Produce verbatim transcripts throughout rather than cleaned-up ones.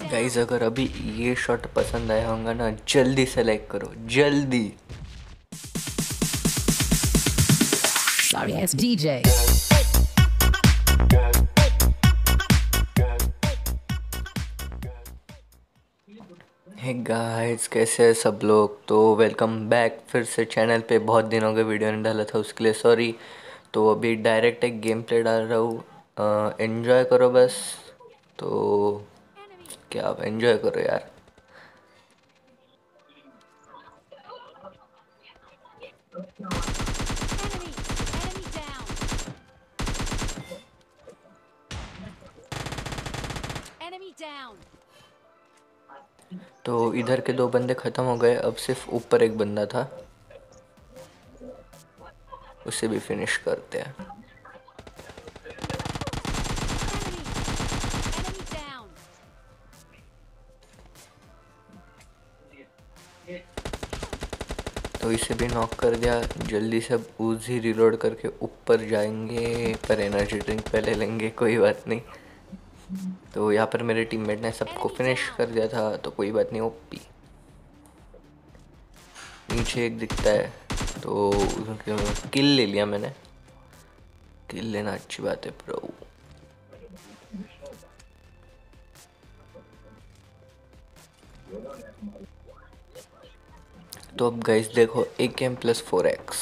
Guys अगर अभी ये शॉट पसंद आया होगा ना, जल्दी से लाइक करो, जल्दी। Sorry ass D J. Hey guys, कैसे हैं सब लोग। तो वेलकम बैक फिर से चैनल पे। बहुत दिनों के वीडियो नहीं डाला था, उसके लिए सॉरी। तो अभी डायरेक्ट एक गेम प्ले डाल रहा हूँ, एंजॉय करो बस। तो क्या आप एंजॉय करो यार। Enemy! Enemy down! Enemy down! तो इधर के दो बंदे ख़त्म हो गए, अब सिर्फ ऊपर एक बंदा था, उसे भी फिनिश करते हैं। Enemy! Enemy down! तो इसे भी नॉक कर दिया। जल्दी से अब उजी रिलोड करके ऊपर जाएंगे, पर एनर्जी ड्रिंक पहले लेंगे, कोई बात नहीं। तो यहाँ पर मेरे टीममेट ने सबको फिनिश कर दिया था, तो कोई बात नहीं। ओपी नीचे एक दिखता है, तो किल ले लिया मैंने। किल लेना अच्छी बात है प्रो। तो अब गाइस देखो, एक M plus four X.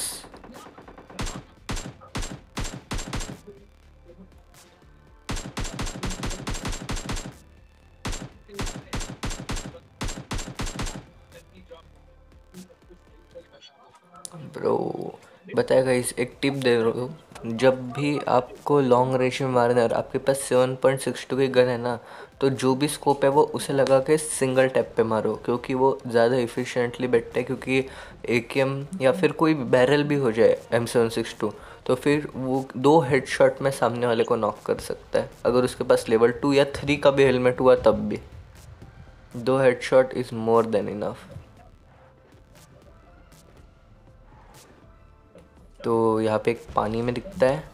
Bro बताया गाइस, एक टिप दे रहा हूँ। जब भी आपको लॉन्ग रेंज में मारना है और आपके पास सेवन पॉइंट सिक्स टू की गन है ना, तो जो भी स्कोप है वो उसे लगा के सिंगल टैप पे मारो, क्योंकि वो ज़्यादा इफिशिएंटली बैठता है। क्योंकि ए के एम या फिर कोई बैरल भी हो जाए एम सेवन सिक्स टू, तो फिर वो दो हेडशॉट में सामने वाले को नॉक कर सकता है। अगर उसके पास लेवल टू या थ्री का भी हेलमेट हुआ तब भी दो headshot is more than enough. तो यहाँ पे एक पानी में दिखता है,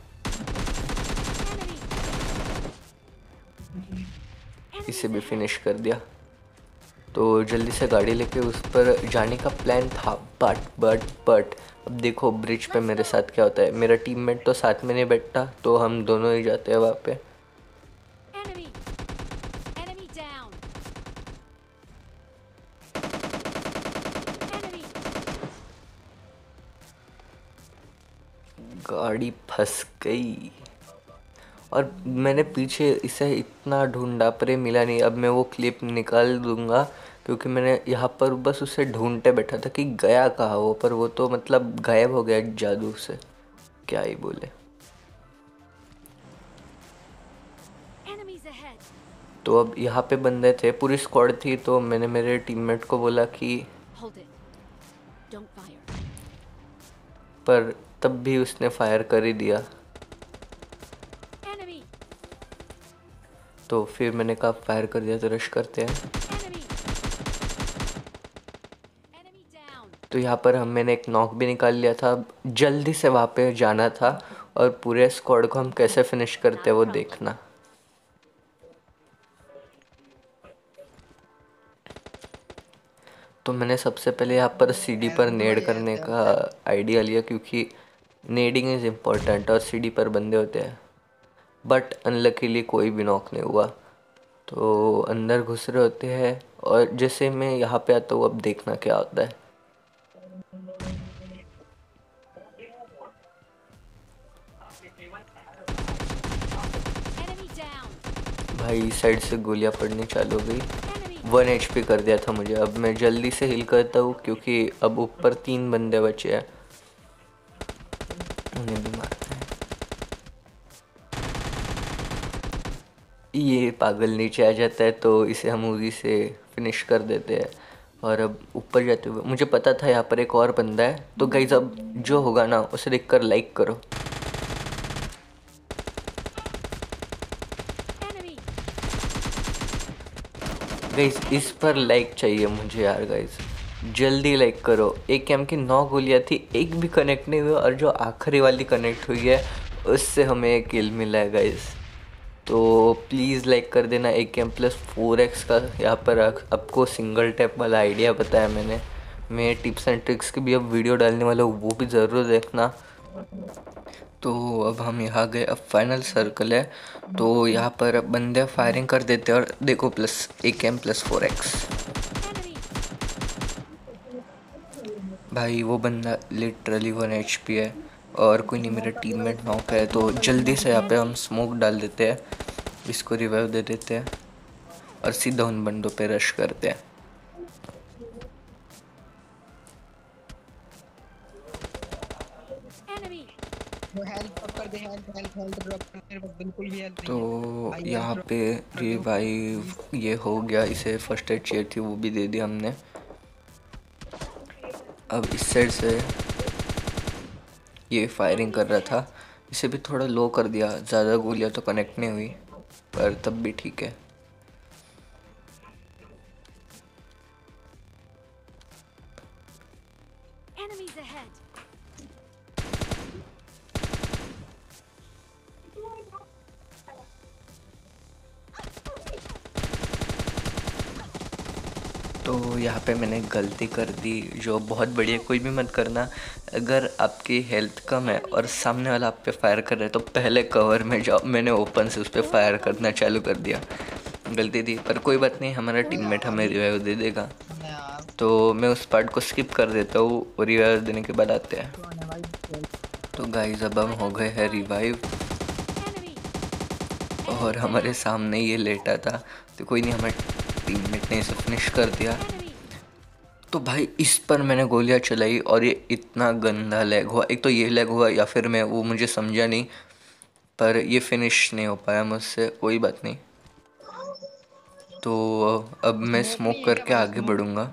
इसे भी फिनिश कर दिया। तो जल्दी से गाड़ी लेके उस पर जाने का प्लान था, बट बट बट अब देखो ब्रिज पे मेरे साथ क्या होता है। मेरा टीममेट तो साथ में नहीं बैठता, तो हम दोनों ही जाते हैं वहाँ पे। Enemy! Enemy down! Enemy! गाड़ी फंस गई और मैंने पीछे इसे इतना ढूंढा पर ये मिला नहीं। अब मैं वो क्लिप निकाल दूंगा, क्योंकि मैंने यहाँ पर बस उसे ढूंढते बैठा था कि गया कहाँ वो, पर वो तो मतलब गायब हो गया जादू से, क्या ही बोले। Enemies ahead! तो अब यहाँ पे बंदे थे, पूरी स्क्वाड थी, तो मैंने मेरे टीममेट को बोला कि, Hold it. Don't fire. पर तब भी उसने फायर कर ही दिया। Enemy! तो फिर मैंने कहा फायर कर दिया तो रश करते हैं। Enemy! Enemy down! तो यहाँ पर हम मैंने एक नॉक भी निकाल लिया था। जल्दी से वहाँ पे जाना था और पूरे स्क्वाड को हम कैसे फिनिश करते हैं वो देखना। तो मैंने सबसे पहले यहाँ पर सीढ़ी पर नेड करने का आइडिया लिया, क्योंकि नेडिंग इज़ इम्पोर्टेंट और सीढ़ी पर बंदे होते हैं। बट अनलकीली कोई भी नॉक नहीं हुआ, तो अंदर घुस रहे होते हैं। और जैसे मैं यहाँ पे आता हूँ, अब देखना क्या होता है। Enemy down! भाई इस साइड से गोलियां पड़नी चालू हो गई। Enemy! वन एच पी कर दिया था मुझे। अब मैं जल्दी से हिल करता हूँ, क्योंकि अब ऊपर तीन बंदे बचे हैं, उन्हें भी मारते हैं। ये पागल नीचे आ जाता है, तो इसे हम उसी से फिनिश कर देते हैं। और अब ऊपर जाते हुए मुझे पता था यहाँ पर एक और बंदा है। तो गाइस अब जो होगा ना उसे देखकर लाइक करो। Enemy! गाइस इस पर लाइक चाहिए मुझे यार। गाइस जल्दी लाइक करो। एक एम की नौ गोलियाँ थी, एक भी कनेक्ट नहीं हुई, और जो आखिरी वाली कनेक्ट हुई है उससे हमें एक किल मिला है गाइस। तो प्लीज़ लाइक कर देना। ए के एम प्लस फोर एक्स का यहाँ पर आपको सिंगल टैप वाला आइडिया बताया मैंने। मैं टिप्स एंड ट्रिक्स की भी अब वीडियो डालने वाला हूँ, वो भी ज़रूर देखना। तो अब हम यहाँ गए, अब फाइनल सर्कल है, तो यहाँ पर बंदे फायरिंग कर देते हैं और देखो प्लस ए के एम प्लस फोर एक्स। भाई वो बंदा लिटरली वन एच पी है और कोई नहीं, मेरा टीममेट नॉक है। तो जल्दी से यहाँ पे हम स्मोक डाल देते हैं, इसको रिवाइव दे देते हैं और सीधा उन बंदों पे रश करते हैं। Enemy. वो हेल्प कर दे, हेल्प हेल्प हेल्प ड्रॉप कर, मेरे पास बिल्कुल भी हेल्प नहीं तो है। यहाँ पे रिवाइव ये हो गया, इसे फर्स्ट एड चाहिए थी वो भी दे दी हमने। अब इस साइड से ये फायरिंग कर रहा था, इसे भी थोड़ा लो कर दिया, ज़्यादा गोलियां तो कनेक्ट नहीं हुई पर तब भी ठीक है। Enemies ahead. तो यहाँ पे मैंने गलती कर दी जो बहुत बड़ी है, कोई भी मत करना। अगर आपकी हेल्थ कम है और सामने वाला आप पे फायर कर रहा है तो पहले कवर में जाओ। मैंने ओपन से उस पर फायर करना चालू कर दिया, गलती थी, पर कोई बात नहीं, हमारा टीममेट हमें रिवाइव दे देगा। यार। तो मैं उस पार्ट को स्किप कर देता हूँ, रिवाइव देने के बाद आते हैं। कौन है भाई? तो गाइस अब हम हो गए हैं रिवाइव Enemy. और हमारे सामने ये लेटा था, तो कोई नहीं, हमारे टीममेट ने इसे फिनिश कर दिया। Enemy. तो भाई इस पर मैंने गोलियां चलाई और ये इतना गंदा लैग हुआ, एक तो ये लैग हुआ या फिर मैं वो मुझे समझा नहीं, पर ये फिनिश नहीं हो पाया मुझसे, कोई बात नहीं। तो अब मैं स्मोक करके आगे बढ़ूंगा।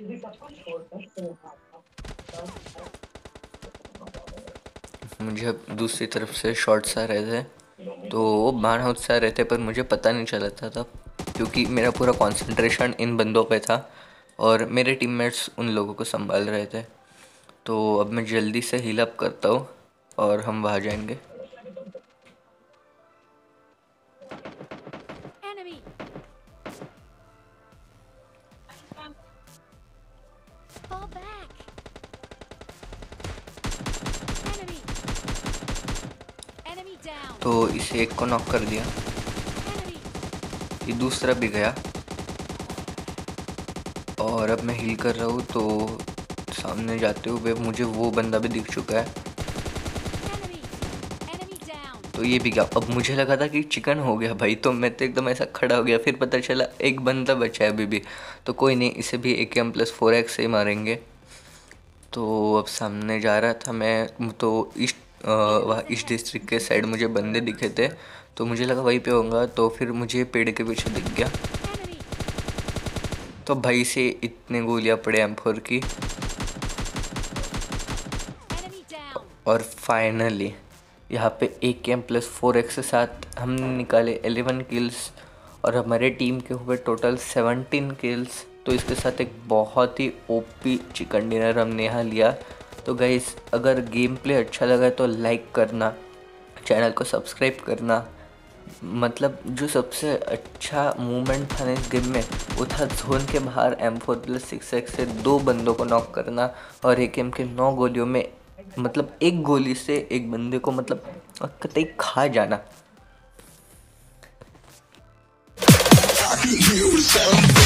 मुझे अब दूसरी तरफ से शॉट्स आ रहे थे, तो वो बाण हाउस आ रहे थे पर मुझे पता नहीं चला था तब, क्योंकि मेरा पूरा कंसंट्रेशन इन बंदों पे था और मेरे टीममेट्स उन लोगों को संभाल रहे थे। तो अब मैं जल्दी से हील अप करता हूँ और हम वहाँ जाएंगे। Enemy. Fall back. Enemy. Enemy down. तो इसे एक को नॉक कर दिया, Enemy. ये दूसरा भी गया और अब मैं हील कर रहा हूँ। तो सामने जाते हुए मुझे वो बंदा भी दिख चुका है, Enemy. Enemy down. तो ये भी गया। अब मुझे लगा था कि चिकन हो गया भाई, तो मैं तो एकदम ऐसा खड़ा हो गया, फिर पता चला एक बंदा बचा है अभी भी। तो कोई नहीं, इसे भी ए के एम प्लस फोर एक्स से ही मारेंगे। तो अब सामने जा रहा था मैं, तो इस वहाँ इस डिस्ट्रिक्ट के साइड मुझे बंदे दिखे थे, तो मुझे लगा वहीं पे होगा, तो फिर मुझे पेड़ के पीछे दिख गया। Enemy. तो भाई से इतने गोलियां पड़े एम फोर की Enemy down. और फाइनली यहाँ पे ए के एम प्लस फोर एक्स के साथ हमने निकाले एलेवन किल्स और हमारे टीम के हुए टोटल सेवनटीन किल्स। तो इसके साथ एक बहुत ही ओपी चिकन डिनर हमने यहाँ लिया। तो गाइस अगर गेम प्ले अच्छा लगा तो लाइक करना, चैनल को सब्सक्राइब करना। मतलब जो सबसे अच्छा मूवमेंट था ना इस गेम में वो था जोन के बाहर M four plus six X से दो बंदों को नॉक करना और एक एम के नौ गोलियों में मतलब एक गोली से एक बंदे को मतलब कतई खा जाना।